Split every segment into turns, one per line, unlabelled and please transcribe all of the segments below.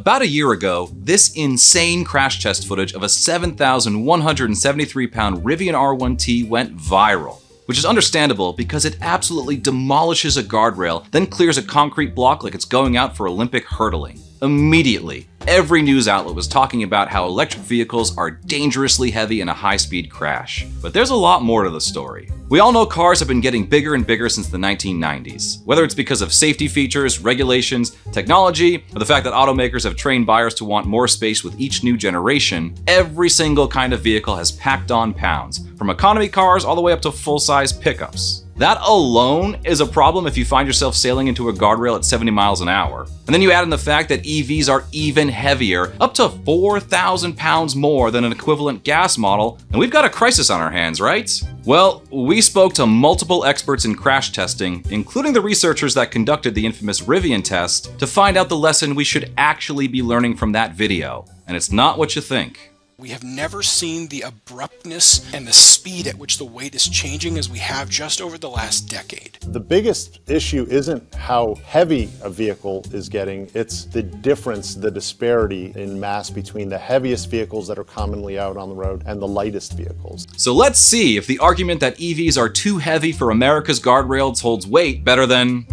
About a year ago, this insane crash test footage of a 7,173-pound Rivian R1T went viral. Which is understandable because it absolutely demolishes a guardrail, then clears a concrete block like it's going out for Olympic hurdling. Immediately, every news outlet was talking about how electric vehicles are dangerously heavy in a high-speed crash. But there's a lot more to the story. We all know cars have been getting bigger and bigger since the 1990s. Whether it's because of safety features, regulations, technology, or the fact that automakers have trained buyers to want more space with each new generation, every single kind of vehicle has packed on pounds, from economy cars all the way up to full-size pickups. That alone is a problem if you find yourself sailing into a guardrail at 70 miles an hour. And then you add in the fact that EVs are even heavier, up to 4,000 pounds more than an equivalent gas model, and we've got a crisis on our hands, right? Well, we spoke to multiple experts in crash testing, including the researchers that conducted the infamous Rivian test, to find out the lesson we should actually be learning from that video. And it's not what you think.
We have never seen the abruptness and the speed at which the weight is changing as we have just over the last decade.
The biggest issue isn't how heavy a vehicle is getting, it's the difference, the disparity in mass between the heaviest vehicles that are commonly out on the road and the lightest vehicles.
So let's see if the argument that EVs are too heavy for America's guardrails holds weight better than...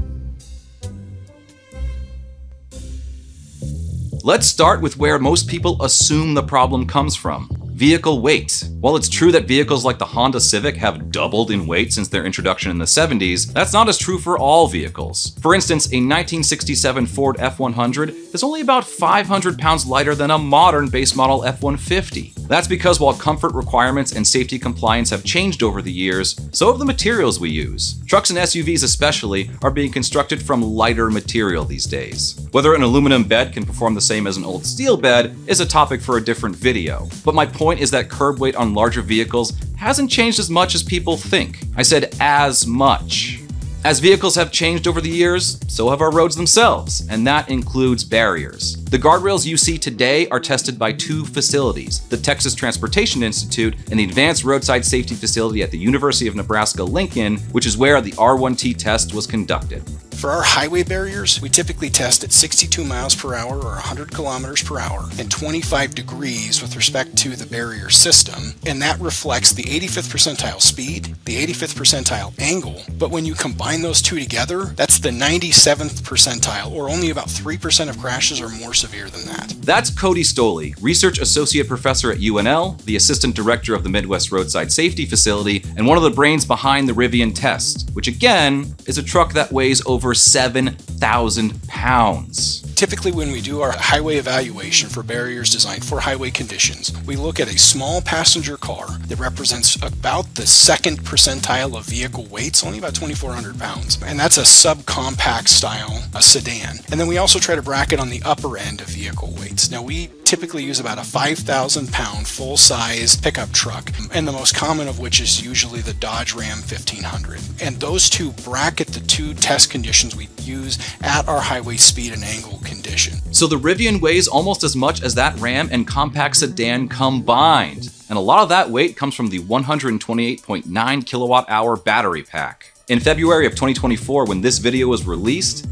Let's start with where most people assume the problem comes from: vehicle weight. While it's true that vehicles like the Honda Civic have doubled in weight since their introduction in the 70s, that's not as true for all vehicles. For instance, a 1967 Ford F100 is only about 500 pounds lighter than a modern base model F-150. That's because while comfort requirements and safety compliance have changed over the years, so have the materials we use. Trucks and SUVs especially are being constructed from lighter material these days. Whether an aluminum bed can perform the same as an old steel bed is a topic for a different video. But my point is that curb weight on larger vehicles hasn't changed as much as people think. I said as much. As vehicles have changed over the years, so have our roads themselves, and that includes barriers. The guardrails you see today are tested by two facilities: the Texas Transportation Institute and the Advanced Roadside Safety Facility at the University of Nebraska-Lincoln, which is where the R1T test was conducted.
For our highway barriers, we typically test at 62 miles per hour or 100 kilometers per hour and 25 degrees with respect to the barrier system, and that reflects the 85th percentile speed, the 85th percentile angle, but when you combine those two together, that's the 97th percentile, or only about 3% of crashes are more severe than that.
That's Cody Stoley, Research Associate Professor at UNL, the Assistant Director of the Midwest Roadside Safety Facility, and one of the brains behind the Rivian test, which again is a truck that weighs over 7,000 pounds.
Typically, when we do our highway evaluation for barriers designed for highway conditions, we look at a small passenger car that represents about the second percentile of vehicle weights, only about 2,400 pounds. And that's a subcompact style, a sedan. And then we also try to bracket on the upper end of vehicle weights. Now, we typically use about a 5,000 pound full-size pickup truck, and the most common of which is usually the Dodge Ram 1500. And those two bracket the two test conditions we use at our highway speed and angle condition.
So the Rivian weighs almost as much as that Ram and compact sedan combined. And a lot of that weight comes from the 128.9 kilowatt hour battery pack. In February of 2024, when this video was released,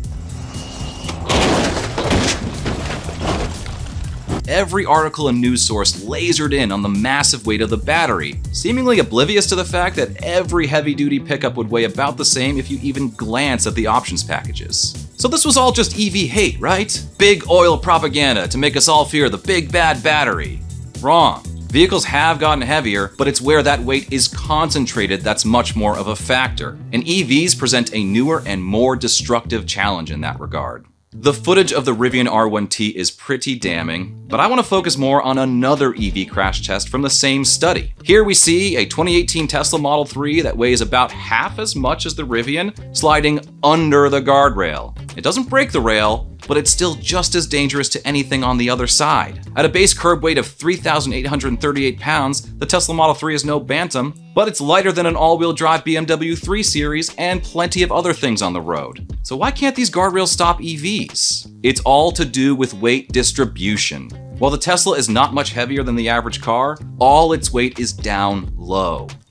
every article and news source lasered in on the massive weight of the battery, seemingly oblivious to the fact that every heavy-duty pickup would weigh about the same if you even glance at the options packages. So this was all just EV hate, right? Big oil propaganda to make us all fear the big bad battery. Wrong. Vehicles have gotten heavier, but it's where that weight is concentrated that's much more of a factor. And EVs present a newer and more destructive challenge in that regard. The footage of the Rivian R1T is pretty damning, but I want to focus more on another EV crash test from the same study. Here we see a 2018 Tesla Model 3 that weighs about half as much as the Rivian sliding under the guardrail. It doesn't break the rail, but it's still just as dangerous to anything on the other side. At a base curb weight of 3,838 pounds, the Tesla Model 3 is no bantam, but it's lighter than an all-wheel drive BMW 3 Series and plenty of other things on the road. So why can't these guardrails stop EVs? It's all to do with weight distribution. While the Tesla is not much heavier than the average car, all its weight is down low.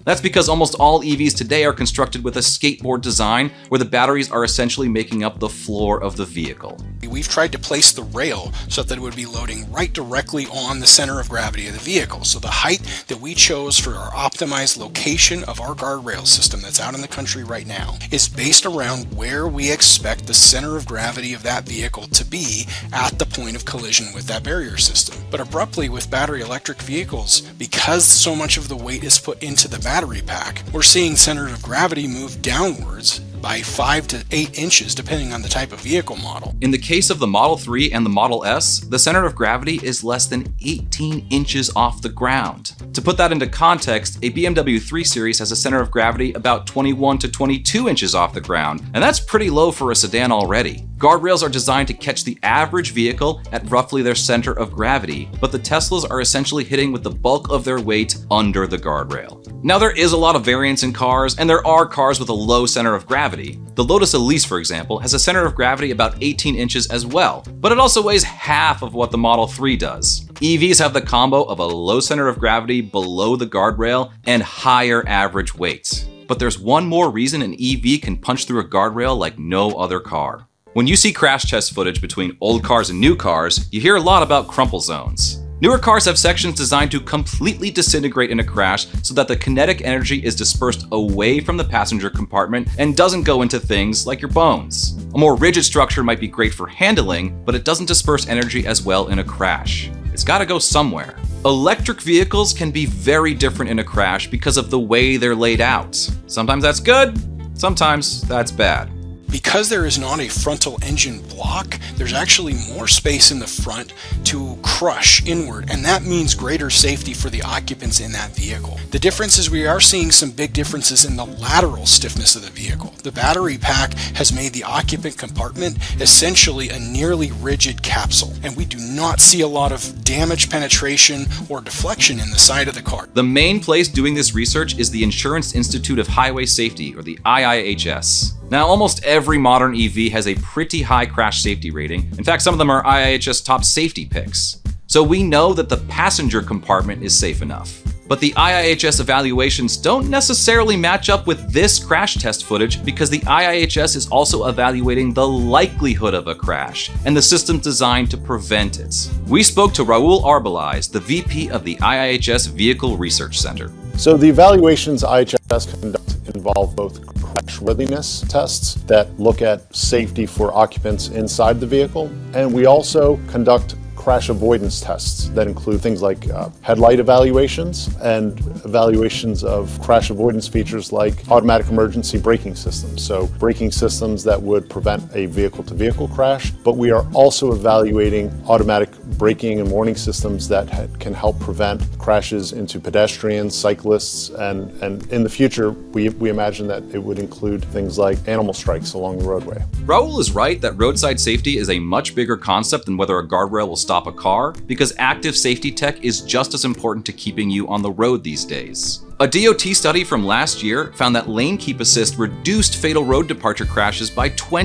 That's because almost all EVs today are constructed with a skateboard design where the batteries are essentially making up the floor of the vehicle.
We've tried to place the rail so that it would be loading right directly on the center of gravity of the vehicle. So the height that we chose for our optimized location of our guardrail system that's out in the country right now is based around where we expect the center of gravity of that vehicle to be at the point of collision with that barrier system. But abruptly with battery electric vehicles, because so much of the weight is put into the battery pack, we're seeing center of gravity move downwards by 5 to 8 inches depending on the type of vehicle model.
In the case of the Model 3 and the Model S, the center of gravity is less than 18 inches off the ground. To put that into context, a BMW 3 Series has a center of gravity about 21 to 22 inches off the ground, and that's pretty low for a sedan already. Guardrails are designed to catch the average vehicle at roughly their center of gravity, but the Teslas are essentially hitting with the bulk of their weight under the guardrail. Now there is a lot of variance in cars, and there are cars with a low center of gravity. The Lotus Elise, for example, has a center of gravity about 18 inches as well, but it also weighs half of what the Model 3 does. EVs have the combo of a low center of gravity below the guardrail and higher average weight. But there's one more reason an EV can punch through a guardrail like no other car. When you see crash test footage between old cars and new cars, you hear a lot about crumple zones. Newer cars have sections designed to completely disintegrate in a crash so that the kinetic energy is dispersed away from the passenger compartment and doesn't go into things like your bones. A more rigid structure might be great for handling, but it doesn't disperse energy as well in a crash. It's gotta go somewhere. Electric vehicles can be very different in a crash because of the way they're laid out. Sometimes that's good, sometimes that's bad.
Because there is not a frontal engine block, there's actually more space in the front to crush inward, and that means greater safety for the occupants in that vehicle. The difference is we are seeing some big differences in the lateral stiffness of the vehicle. The battery pack has made the occupant compartment essentially a nearly rigid capsule, and we do not see a lot of damage penetration or deflection in the side of the car.
The main place doing this research is the Insurance Institute of Highway Safety, or the IIHS. Now, almost every modern EV has a pretty high crash safety rating. In fact, some of them are IIHS top safety picks. So we know that the passenger compartment is safe enough. But the IIHS evaluations don't necessarily match up with this crash test footage because the IIHS is also evaluating the likelihood of a crash and the systems designed to prevent it. We spoke to Raul Arbelais, the VP of the IIHS Vehicle Research Center.
So the evaluations IIHS conduct involve both crashworthiness tests that look at safety for occupants inside the vehicle, and we also conduct crash avoidance tests that include things like headlight evaluations and evaluations of crash avoidance features like automatic emergency braking systems. So braking systems that would prevent a vehicle-to-vehicle crash, but we are also evaluating automatic braking and warning systems that can help prevent crashes into pedestrians, cyclists, and in the future, we imagine that it would include things like animal strikes along the roadway.
Raul is right that roadside safety is a much bigger concept than whether a guardrail will stop a car, because active safety tech is just as important to keeping you on the road these days. A DOT study from last year found that lane keep assist reduced fatal road departure crashes by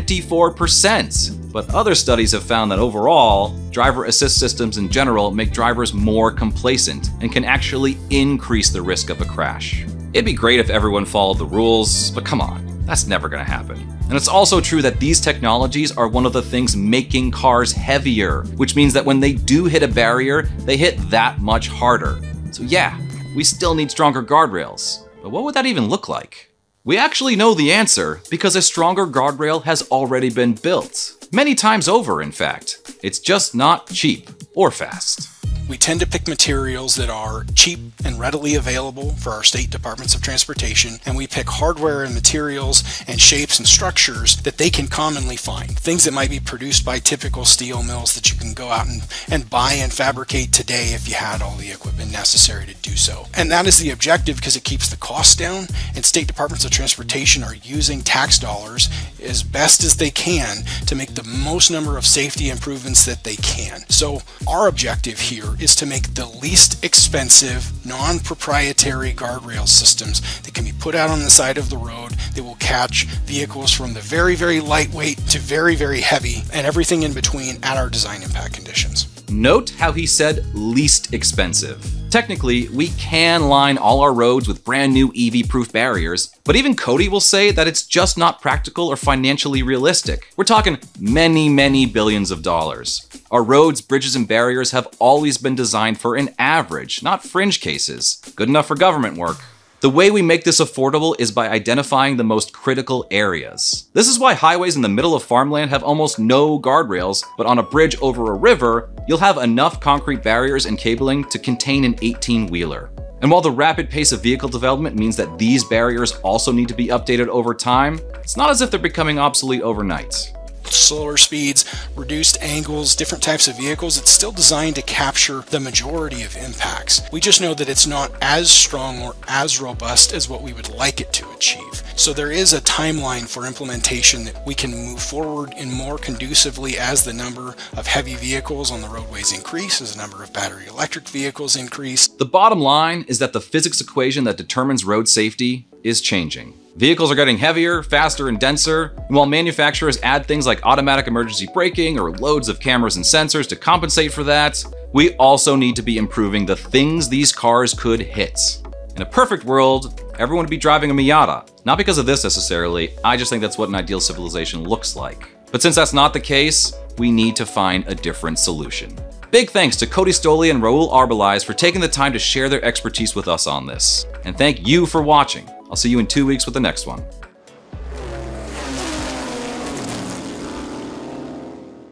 24%. But other studies have found that overall, driver assist systems in general make drivers more complacent and can actually increase the risk of a crash. It'd be great if everyone followed the rules, but come on, that's never gonna happen. And it's also true that these technologies are one of the things making cars heavier, which means that when they do hit a barrier, they hit that much harder. So yeah, we still need stronger guardrails. But what would that even look like? We actually know the answer because a stronger guardrail has already been built. Many times over, in fact. It's just not cheap or fast.
We tend to pick materials that are cheap and readily available for our state departments of transportation, and we pick hardware and materials and shapes and structures that they can commonly find. Things that might be produced by typical steel mills that you can go out and buy and fabricate today if you had all the equipment necessary to do so. And that is the objective because it keeps the costs down, and state departments of transportation are using tax dollars as best as they can to make the most number of safety improvements that they can. So our objective here is to make the least expensive, non-proprietary guardrail systems that can be put out on the side of the road that will catch vehicles from the very, very lightweight to very, very heavy and everything in between at our design impact conditions.
Note how he said least expensive. Technically, we can line all our roads with brand new EV-proof barriers, but even Cody will say that it's just not practical or financially realistic. We're talking many, many billions of dollars. Our roads, bridges, and barriers have always been designed for an average, not fringe cases. Good enough for government work. The way we make this affordable is by identifying the most critical areas. This is why highways in the middle of farmland have almost no guardrails, but on a bridge over a river, you'll have enough concrete barriers and cabling to contain an 18-wheeler. And while the rapid pace of vehicle development means that these barriers also need to be updated over time, it's not as if they're becoming obsolete overnight.
Slower speeds, reduced angles, different types of vehicles, it's still designed to capture the majority of impacts. We just know that it's not as strong or as robust as what we would like it to achieve. So there is a timeline for implementation that we can move forward in more conducively as the number of heavy vehicles on the roadways increase, as the number of battery electric vehicles increase.
The bottom line is that the physics equation that determines road safety is changing. Vehicles are getting heavier, faster, and denser, and while manufacturers add things like automatic emergency braking or loads of cameras and sensors to compensate for that, we also need to be improving the things these cars could hit. In a perfect world, everyone would be driving a Miata. Not because of this necessarily, I just think that's what an ideal civilization looks like. But since that's not the case, we need to find a different solution. Big thanks to Cody Stoli and Raul Arbelais for taking the time to share their expertise with us on this. And thank you for watching. I'll see you in 2 weeks with the next one.